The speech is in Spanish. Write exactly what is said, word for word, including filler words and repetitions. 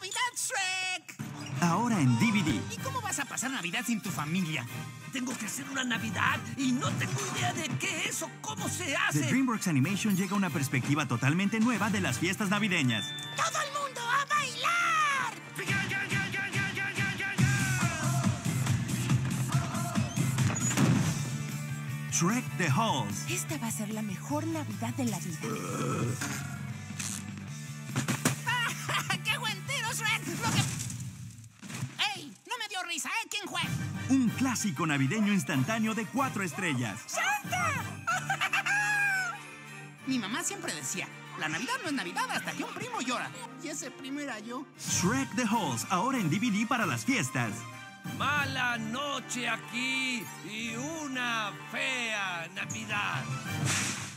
Navidad, Shrek! Ahora en D V D. ¿Y cómo vas a pasar Navidad sin tu familia? Tengo que hacer una Navidad y no tengo idea de qué es o cómo se hace. De DreamWorks Animation llega una perspectiva totalmente nueva de las fiestas navideñas. ¡Todo el mundo a bailar! Shrek The Halls. Esta va a ser la mejor Navidad de la vida. ¡Qué buen tiro, Shrek! Lo que... ¡Ey! No me dio risa, ¿eh? ¿Quién juega? Un clásico navideño instantáneo de cuatro estrellas. ¡Santa! Mi mamá siempre decía, la Navidad no es Navidad hasta que un primo llora. Y ese primo era yo. Shrek The Halls, ahora en D V D para las fiestas. Mala noche aquí y una fea Navidad.